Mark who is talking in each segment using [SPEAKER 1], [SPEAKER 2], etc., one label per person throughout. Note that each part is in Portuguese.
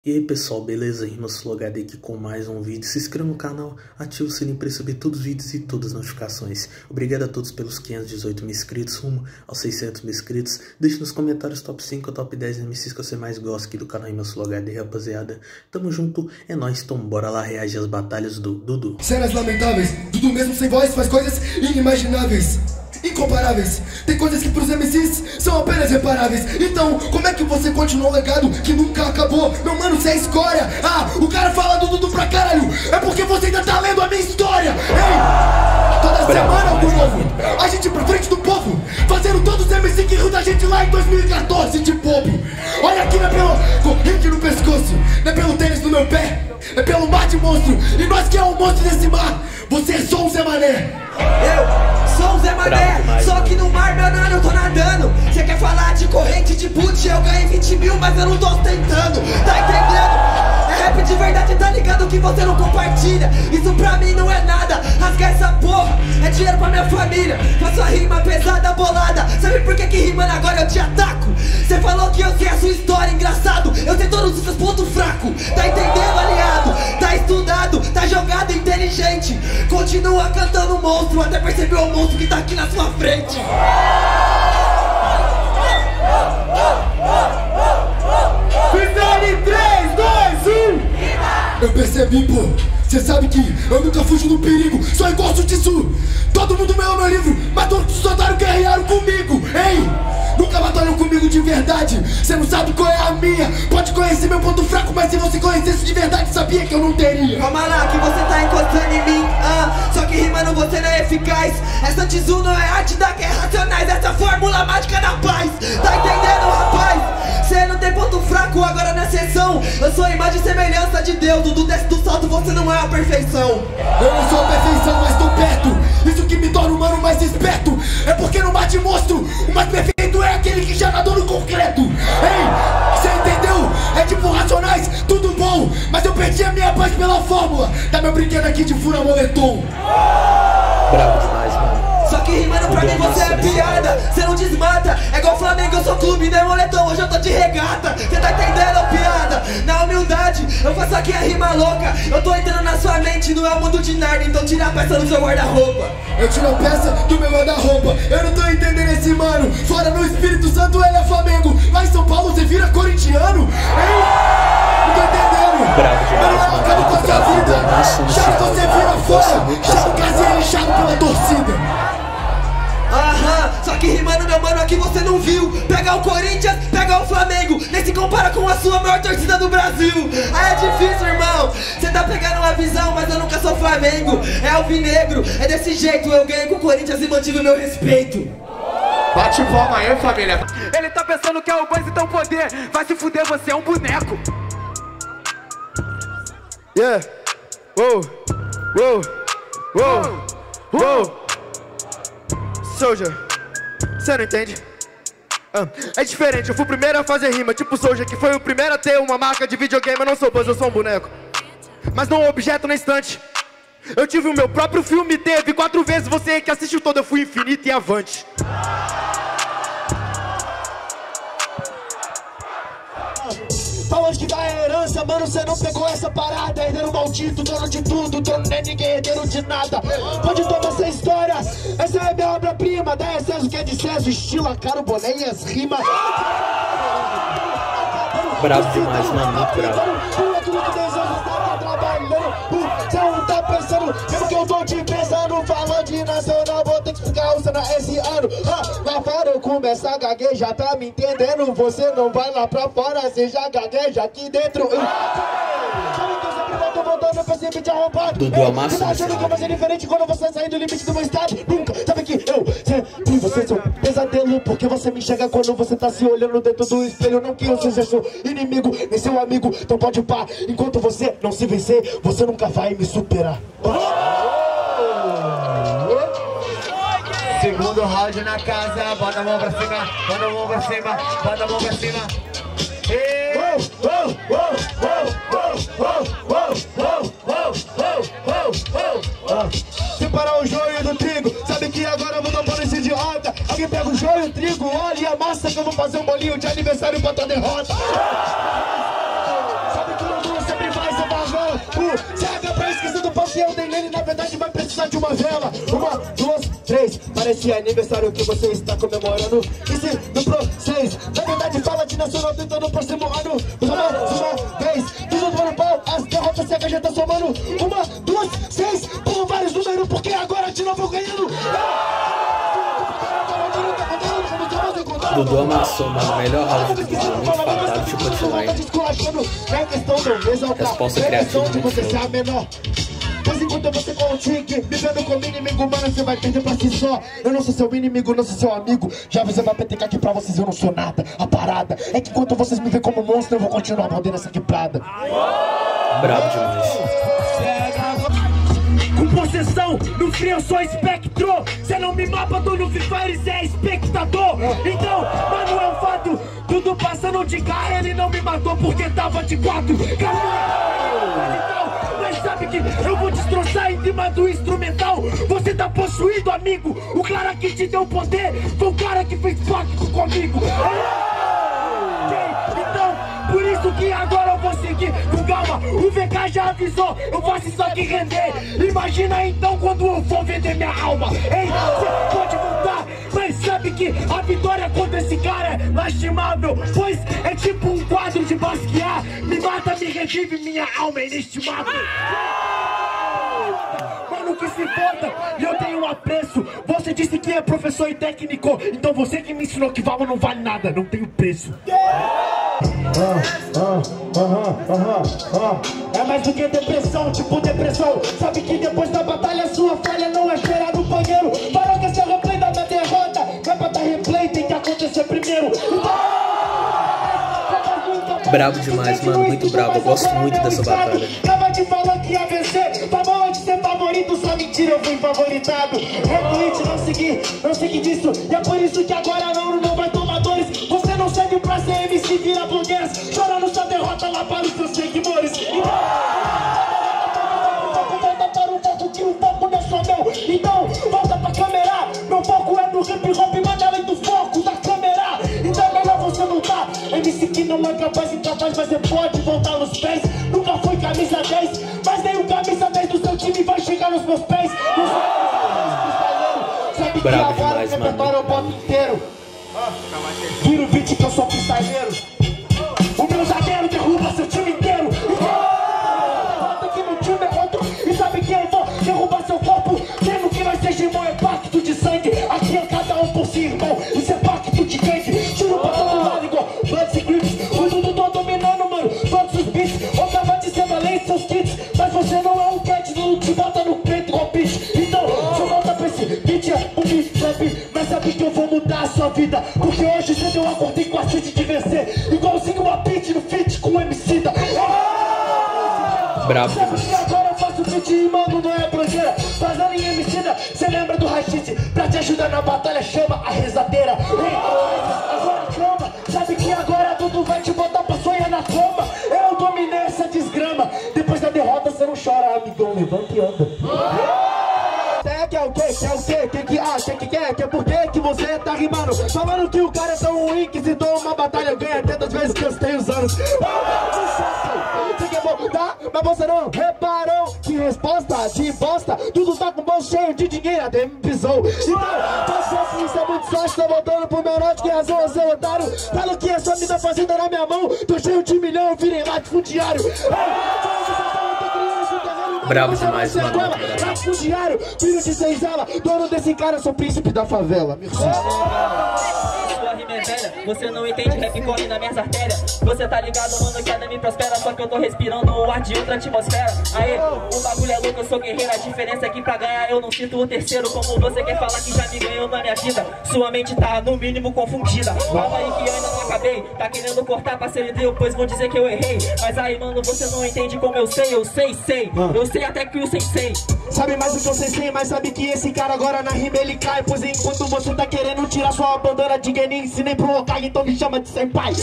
[SPEAKER 1] E aí pessoal, beleza? RimasFlowHD aqui com mais um vídeo. Se inscreva no canal, ative o sininho para receber todos os vídeos e todas as notificações. Obrigado a todos pelos 518 mil inscritos, rumo aos 600 mil inscritos. Deixe nos comentários top 5 ou top 10 MCs que você mais gosta aqui do canal RimasFlowHD, rapaziada. Tamo junto, é nóis, então bora lá reagir às batalhas do Dudu.
[SPEAKER 2] Cenas lamentáveis, Dudu mesmo sem voz faz coisas inimagináveis, incomparáveis. Tem coisas que pros MCs são apenas reparáveis. Então, como é que você continua um legado que nunca acabou? Meu mano, você é escória. Ah, o cara fala do Dudu pra caralho. É porque você ainda tá lendo a minha história. Ei, toda semana algo novo. A gente pra frente do povo, fazendo todos os MC que riu da gente lá em 2014 de bobo. Olha aqui, não é pelo corrente no pescoço, não é pelo tênis no meu pé, é pelo mar de monstro. E nós que é o monstro desse mar, você é só um Zé Mané.
[SPEAKER 3] Eu sou um Zé Mané, só que no mar, meu nano, eu tô nadando. Cê quer falar de corrente, de boot, eu ganhei 20 mil, mas eu não tô tentando. Tá entendendo? É rap de verdade, tá ligado que você não compartilha. Isso pra mim não é nada, rasgar essa porra é dinheiro pra minha família. Faço a rima pesada, bolada. Sabe por que rimando agora eu te ataco? Cê falou que eu sei a sua história, engraçado. Eu sei todos os seus pontos fracos. Tá entendendo, aliado? Tá estudado, tá jogado, inteligente. Continua cantando monstro, até perceber o monstro que tá aqui na sua frente.
[SPEAKER 2] Finale 3, 2, 1. Eu percebi, pô. Cê sabe que eu nunca fujo do perigo, só encosto disso. Todo mundo me ama meu livro, mas todos os otários guerrearam comigo. Ei, nunca batalham comigo de verdade. Cê não sabe qual é a minha. Pode conhecer meu ponto fraco, mas se você conhecesse de verdade, sabia que eu não teria.
[SPEAKER 3] Calma lá, que você tá encostando em mim, só que rimando você não é eficaz. Essa Tizu não é arte da guerra racionais, essa fórmula mágica da paz. Tá entendendo, rapaz? Cê não tem ponto fraco agora na sessão. Eu sou a imagem e semelhança de Deus. Dudu desce do salto, você não é a perfeição.
[SPEAKER 2] Eu não sou a perfeição, mas tô perto. Isso que me torna o humano mais esperto. É porque no mar de monstro, o mais perfeito é aquele que já nadou no concreto. Ei, cê entendeu? É tipo Racionais, tudo bom, mas eu perdi a minha paz pela fórmula. Dá meu brinquedo aqui de fura moletom.
[SPEAKER 1] Bravo demais, mano.
[SPEAKER 3] Só que rimando pra mim você é piada, cê não desmata. É igual Flamengo, eu sou clube, não é moletom, hoje eu tô de regata. Cê tá entendendo, piada? Na humildade, eu faço aqui a rima louca. Eu tô entrando na sua mente, não é o mundo de Narnia, então tira a peça do seu guarda-roupa.
[SPEAKER 2] Eu tiro a peça do meu guarda-roupa. Eu não tô entendendo esse mano. Fora no Espírito Santo ele é Flamengo, lá em São Paulo você vira corintiano. Ei, não tô entendendo.
[SPEAKER 1] Bravo demais, mano.
[SPEAKER 2] Acaba com a sua vida. Chato você vira fora. Chato casinha lixado pela torcida.
[SPEAKER 3] Aham, só que rimando, meu mano, aqui você não viu. Pega o Corinthians, pega o Flamengo, nem se compara com a sua maior torcida do Brasil. Ah, é difícil, irmão. Cê tá pegando uma visão, mas eu nunca sou Flamengo. É alvinegro, é desse jeito. Eu ganhei com o Corinthians e mantive o meu respeito.
[SPEAKER 4] Bate palma aí, família.
[SPEAKER 5] Ele tá pensando que é o Buzz e tem o poder. Vai se fuder, você é um boneco.
[SPEAKER 4] Yeah. Uou. Uou. Uou. Uou. Soldier, cê não entende? É diferente, eu fui o primeiro a fazer rima, tipo Soldier, que foi o primeiro a ter uma marca de videogame. Eu não sou Buzz, eu sou um boneco, mas não um objeto na estante. Eu tive o meu próprio filme, teve 4 vezes, você que assistiu todo, eu fui infinito e avante.
[SPEAKER 2] Pra onde que dá herança, mano, cê não pegou essa parada. Herdeiro maldito, dono de tudo, dono nem ninguém, herdeiro de nada. Pode tomar essa história, essa é minha obra-prima. Dá excesso que é de César, estilo, a cara, o boné e as rimas.
[SPEAKER 1] Bravo demais, mano, muito bravo.
[SPEAKER 2] Cê não tá pensando, mesmo que eu tô te pensando. Falando de nacional, vou ter que explicar o cenário esse ano. Lá fora eu começo a gaguejar, tá me entendendo? Você não vai lá pra fora, você já gagueja aqui dentro.
[SPEAKER 1] Dudu amassa.
[SPEAKER 2] Tá achando que eu vou ser diferente quando você sair do limite do meu estado? Nunca, sabe que eu sempre você é um pesadelo, porque você me enxerga quando você tá se olhando dentro do espelho. Não que eu seja seu inimigo, nem seu amigo, então pode pá. Enquanto você não se vencer, você nunca vai me superar.
[SPEAKER 4] Segundo round na casa, bota a mão pra cima, bota a mão pra cima, bota a mão pra cima.
[SPEAKER 2] Separar o joio do trigo, sabe que agora eu vou dar pra esse idiota. Alguém pega o joio, o trigo, óleo e a massa que eu vou fazer um bolinho de aniversário pra tua derrota. Sabe ele na verdade vai precisar de uma vela. 1, 2, 3. Parece aniversário que você está comemorando. E se no pro 6, na verdade fala de nacional tentando o próximo ano. Uma vez, tudo do ano bom, as derrotas se a já tá somando. 1, 2, 6, por vários números, porque agora de novo eu ganhando.
[SPEAKER 1] Dudu amassou, mano. Melhor round do Dudu. Muito fatal, tipo punchline. Resposta criativa muito show.
[SPEAKER 2] Mas enquanto você com o tique, vivendo com o inimigo, mano, você vai perder pra si só. Eu não sou seu inimigo, não sou seu amigo. Já você vai PTK aqui pra vocês, eu não sou nada. A parada é que enquanto vocês me veem como monstro, eu vou continuar mordendo essa quebrada.
[SPEAKER 1] Bravo demais.
[SPEAKER 6] Com possessão, no frio eu sou espectro. Cê não me mapa, tô no Free Fire, cê é espectador. Então, mano, é um fato. Tudo passando de cara, ele não me matou porque tava de 4. Mas sabe que eu vou destroçar em cima do instrumental. Você tá possuído, amigo. O cara que te deu poder foi o cara que fez pacto comigo. Então, por isso que agora eu vou seguir com calma. O VK já avisou, eu faço isso aqui render. Imagina então quando eu for vender minha alma. Ei, você pode voltar, mas sabe que a vitória contra esse cara é lastimável. Pois é tipo um quadro de Basquiat. Me mata, me revive, minha alma é inestimável. Mano, que se foda, e eu tenho um apreço. Você disse que é professor e técnico, então você que me ensinou que valor não vale nada, não tem preço.
[SPEAKER 2] É mais do que depressão, tipo depressão. Sabe que depois da batalha sua falha não é gerar no banheiro. Para que esse replay da minha derrota, vai pra dar replay, tem que acontecer primeiro.
[SPEAKER 1] Bravo demais, mano, muito bravo. Eu gosto muito dessa batalha.
[SPEAKER 2] Tava te falando que ia vencer, tava onde ser favorito, só mentira, eu fui favoritado. Retweet, não segui disso. E é por isso que agora não vai tomar dores. Você não serve pra ser MC, vira blogueiras. Chorando sua derrota lá para os seus seguidores. Volta para o foco, que o foco não é só meu. Então, volta pra câmera. Meu foco é no hip hop, manda além do foco da câmera. Então é melhor você lutar. MC que não é capaz, incapaz, mas você pode voltar nos pés. Nunca foi camisa 10, mas nem o camisa 10 do seu time vai chegar nos meus pés. Sabe que
[SPEAKER 1] bravo
[SPEAKER 2] agora
[SPEAKER 1] demais,
[SPEAKER 2] o repertório é o pop inteiro. Vira o beat que eu sou freestyleiro. O meu zagueiro derruba seu time inteiro. Volta que meu time é outro. E sabe que eu vou derrubar seu corpo. Mesmo que nós seja irmão, é pacto de sangue. Aqui é cada um por si, irmão. Isso é pacto de gangue. Tiro pra todo lado igual Bloods e Crips. O Dudu tô dominando, mano, todos os beats. Ou tava dizendo além de seus kits. Mas você não é um cat, não te bota no peito igual bitch. Então, você volta pra esse beat, é um beat trap. Mas sabe que eu vou mudar a sua vida. Porque hoje você deu acordei com a sede de vencer. Igualzinho uma beat no feat com o MC da.
[SPEAKER 1] Bravo.
[SPEAKER 2] Sabe que agora eu faço beat e mano, não é brojeira. Fazendo em MC, cê lembra do Rachite? Pra te ajudar na batalha, chama a rezadeira. Agora calma, sabe que agora tudo vai te botar pra sonhar na cama. Eu dominei essa desgrama. Depois da derrota você não chora, amigão, levanta e anda. Que é o quê? Que é o quê? Que é por que você tá rimando? Falando que o cara é tão ruim que se toma uma batalha ganha tantas vezes que eu tenho os anos. Você quer voltar? Mas você não reparou que resposta de bosta. Tudo tá com bolso cheio de dinheiro, até me pisou. Então, você é muito sorte, tô voltando pro meu norte, que razão é seu otário. Falo que essa mina fazenda na minha mão, tô cheio de milhão, eu virei latifundiário.
[SPEAKER 1] Bravo demais, mano.
[SPEAKER 2] Latifundiário, filho de senzala, dono desse cara, sou príncipe da favela.
[SPEAKER 7] Sua rima é velha, você não entende, rap corre nas minhas artérias. Você tá ligado, mano, que a me prospera, só que eu tô respirando o ar de outra atmosfera. Aí, o bagulho é louco, eu sou guerreiro, a diferença é que pra ganhar eu não sinto o terceiro. Como você quer falar que já me ganhou na minha vida, sua mente tá no mínimo confundida. Calma aí que eu ainda não acabei, tá querendo cortar parceiro deu, pois vão dizer que eu errei. Mas aí, mano, você não entende como eu sei. Eu sei até que o sensei
[SPEAKER 2] sabe mais do que eu sei, mas sabe que esse cara agora na rima ele cai. Pois enquanto você tá querendo tirar sua bandana de Genin, se nem pro Hokage, então me chama de senpai.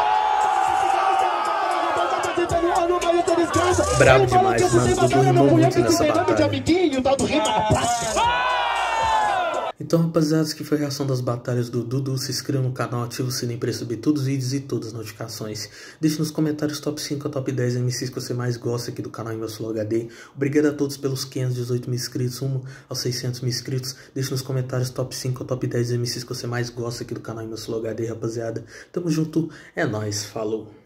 [SPEAKER 1] Bravo demais, mano. Dudu rimou muito nessa batalha. Então, rapaziada, que foi a reação das batalhas do Dudu. Se inscreva no canal, ativa o sininho para receber todos os vídeos e todas as notificações. Deixe nos comentários top 5 ou top 10 MCs que você mais gosta aqui do canal Imbecil HD. Obrigado a todos pelos 518 mil inscritos, rumo aos 600 mil inscritos. Deixe nos comentários top 5 ou top 10 MCs que você mais gosta aqui do canal Imbecil HD, rapaziada. Tamo junto, é nóis, falou.